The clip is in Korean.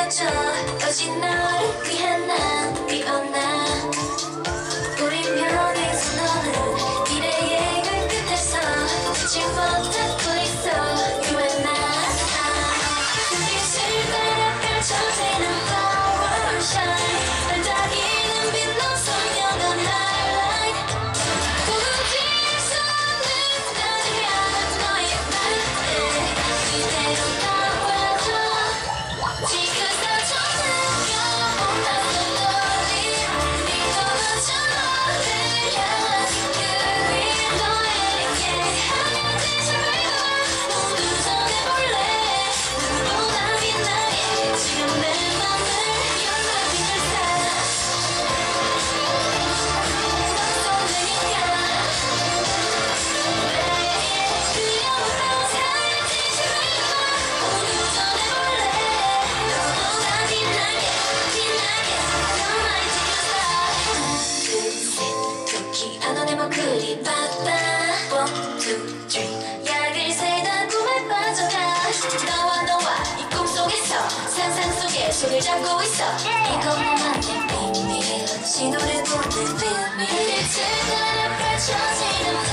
펼쳐 오직 너를 위한 난 피어나 우리 벽에서 너는 미래의 그 끝에서 지지 못하고 있어 You and I 빛을 따라 펼쳐지는 flower shine 반짝이는 빛너 선명한 highlight 부질 수 없는 날이야 너의 맘에 이대로 나와줘 지금서 전해요 나도 너를 믿어줘 너를 향한 그 위에 너에게 하얀 말 모두 전해볼래 눈보다 빛나게 지금 내 맘을 You're my bigger star 넌 쏘내니까 그리 바빠 One, two, three 약을 세다 꿈에 빠져가 너와 이 꿈속에서 상상 속에 손을 잡고 있어 이건 너만의 비밀 신호를 보는 비밀 빛을 따라 펼쳐지는